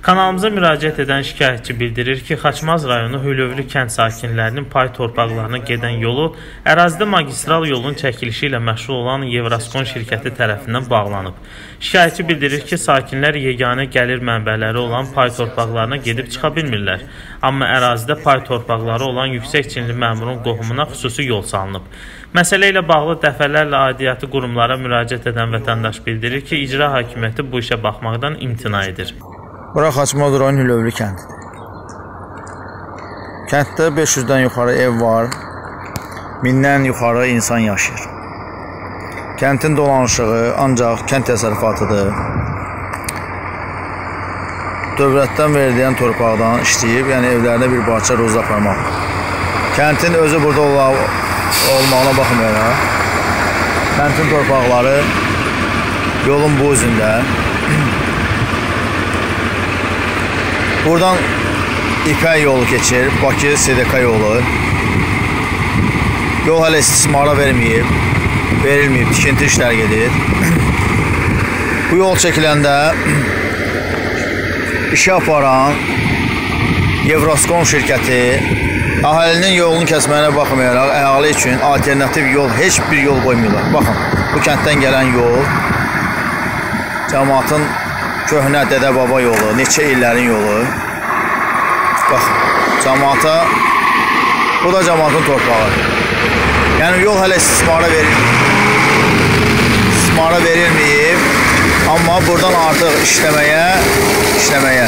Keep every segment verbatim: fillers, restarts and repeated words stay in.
Kanalımıza müraciət edən şikayətçi bildirir ki, Xaçmaz rayonu Hülövlü kənd sakinlərinin pay torpaqlarına gedən yolu ərazidə magistral yolun çəkilişi ilə məşğul olan Evraskon şirkəti tərəfindən bağlanıb. Şikayətçi bildirir ki, sakinlər yeganə gəlir mənbələri olan pay torpaqlarına gedib çıxa bilmirlər. Amma ərazidə pay torpaqları olan yüksək çinli məmurun qohumuna xüsusi yol salınıb. Məsələ ilə bağlı dəfələrlə aidiyyatı qurumlara müraciət edən vətəndaş bildirir ki, icra hakimiyyəti bu işə baxmaqdan imtina edir. Bura Xaçmaz rayonu Hülövlü kəndidir. Kənddə beş yüzdən yuxarı ev var, mindən yuxarı insan yaşayır. Kəndin dolanışığı ancaq kənd təsərrüfatıdır. Dövlətdən verilən torpaqdan işləyib, yəni evlərinə bir parça roz aparmaq. Kəndin özü burada olmağına baxmayaraq, kəndin torpaqları yolun bu üzündə. Buradan İpək yolu keçir, Bakı S D K yolu. Yol hələ istismara verməyib, verilməyib, tikinti işlər gedir. Bu yol çəkiləndə işə aparan Evraskon şirkəti əhalinin yolunu kəsməyinə baxmayaraq, əhali üçün alternativ yol, heç bir yol qoymuyorlar. Baxın, bu kənddən gələn yol, cəmaatın köhnə dədə-baba yolu, neçə illərin yolu. Bax, cəmaata, bu da cəmaatın torpağı. Yəni, yol hələ istismara verilməyib. İstismara verilməyib, amma buradan artıq işləməyə, işləməyə.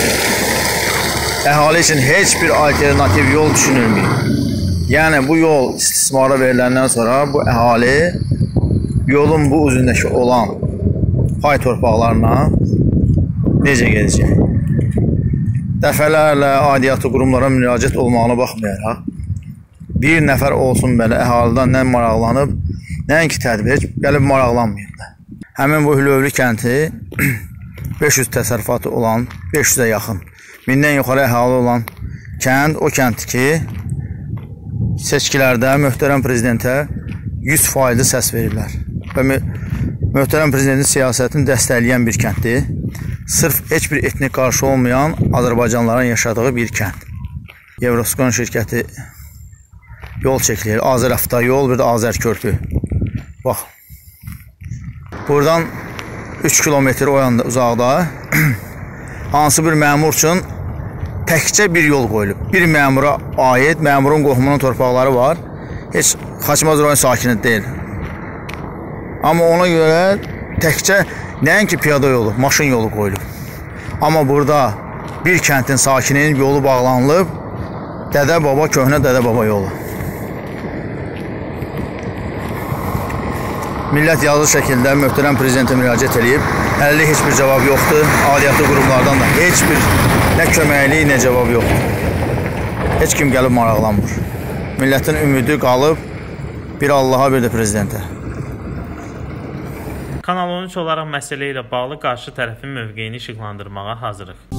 Əhali üçün heç bir alternativ yol düşünülməyib. Yəni, bu yol istismara veriləndən sonra bu əhali yolun bu üzündəki olan pay torpaqlarına necə gedəcək? Dəfələrlə aidiyyatı qurumlara müraciət olmağına baxmayaraq, bir nəfər olsun belə əhalidən nə maraqlanıb, nəinki tədbir, gəlib maraqlanmayıblar. Həmin bu Hülövlü kəndi beş yüz təsərrüfatı olan, beş yüzə yaxın, mindən yuxarı əhali olan kənd, o kənd ki, seçkilərdə möhtərəm prezidentə yüz faiz səs veriblər. Və möhtərəm prezidentin siyasətini dəstəkləyən bir kənddir. Sırf heç bir etnik qarşı olmayan Azərbaycanlıların yaşadığı bir kənd. Evraskon şirkəti yol çəkilir. Azəraftoyol, bir də Azərkörpü. Bax. Buradan üç kilometr o yanda uzaqda hansı bir məmur üçün təkcə bir yol qoyulub. Bir məmura aid, məmurun qohumunun torpaqları var. Heç Xaçmaz rayon sakini deyil. Amma ona görə təkcə nəinki piyada yolu, maşın yolu qoyulub. Amma burada bir kəndin sakinin yolu bağlanılıb, dədə-baba, köhnə dədə-baba yolu. Millət yazılı şəkildə möhtərəm prezidentə müraciət edib, əlində heç bir cavab yoxdur. Aidiyyatı qurumlardan da heç bir nə köməklik, nə cavab yoxdur. Heç kim gəlib maraqlanmır. Millətin ümidi qalıb bir Allaha, bir də prezidentə. Kanal on üç olaraq məsələ ilə bağlı qarşı tərəfin mövqeyini işıqlandırmağa hazırıq.